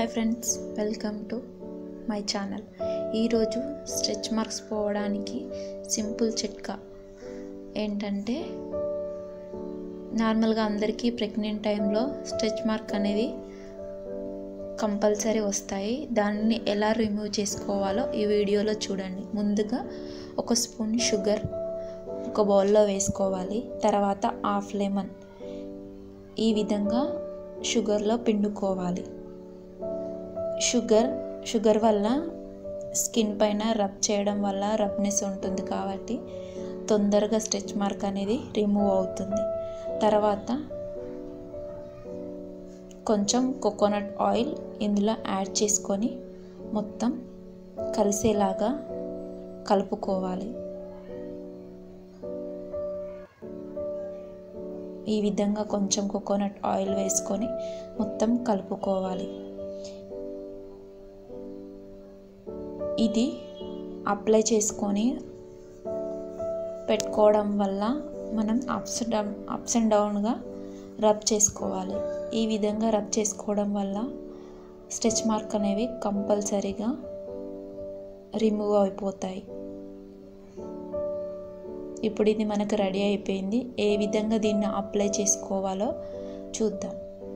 Friends, welcome to my channel. ఈరోజు stretch marks పోవడానికి simple చిట్కా ఏంటంటే, నార్మల్గా అందరికీ ప్రెగ్నెంట్ టైంలో స్ట్రెచ్ మార్క్ అనేది కంపల్సరీ వస్తాయి. దాన్ని ఎలా రిమూవ్ చేసుకోవాలో ఈ వీడియోలో చూడండి. ముందుగా ఒక స్పూన్ షుగర్ ఒక బౌల్లో వేసుకోవాలి. తర్వాత హాఫ్ లెమన్ ఈ విధంగా షుగర్లో పిండుకోవాలి. షుగర్ వల్ల స్కిన్ పైన రబ్ చేయడం వల్ల రబ్నెస్ ఉంటుంది కాబట్టి తొందరగా స్ట్రెచ్ మార్క్ అనేది రిమూవ్ అవుతుంది. తర్వాత కొంచెం కోకోనట్ ఆయిల్ ఇందులో యాడ్ చేసుకొని మొత్తం కలిసేలాగా కలుపుకోవాలి. ఈ విధంగా కొంచెం కోకోనట్ ఆయిల్ వేసుకొని మొత్తం కలుపుకోవాలి. ఇది అప్లై చేసుకొని పెట్టుకోవడం వల్ల మనం అప్స్ అండ్ డౌన్గా రబ్ చేసుకోవాలి. ఈ విధంగా రబ్ చేసుకోవడం వల్ల స్ట్రెచ్ మార్క్ అనేవి కంపల్సరీగా రిమూవ్ అయిపోతాయి. ఇప్పుడు ఇది మనకు రెడీ అయిపోయింది. ఏ విధంగా దీన్ని అప్లై చేసుకోవాలో చూద్దాం.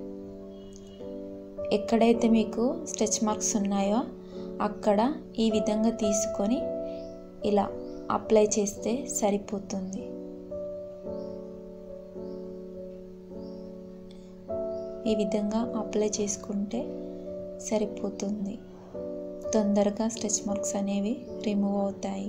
ఎక్కడైతే మీకు స్ట్రెచ్ మార్క్స్ ఉన్నాయో అక్కడ ఈ విధంగా తీసుకొని ఇలా అప్లై చేస్తే సరిపోతుంది. ఈ విధంగా అప్లై చేసుకుంటే సరిపోతుంది. తొందరగా స్ట్రెచ్ మార్క్స్ అనేవి రిమూవ్ అవుతాయి.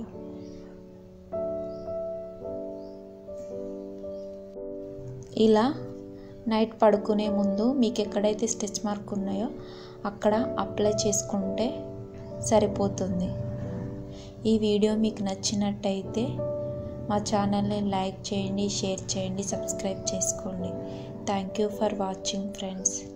ఇలా నైట్ పడుకునే ముందు మీకు ఎక్కడైతే స్ట్రెచ్ మార్క్ ఉన్నాయో అక్కడ అప్లై చేసుకుంటే సరిపోతుంది. ఈ వీడియో మీకు నచ్చినట్టయితే మా ఛానల్ని లైక్ చేయండి, షేర్ చేయండి, సబ్స్క్రైబ్ చేసుకోండి. Thank you for watching friends.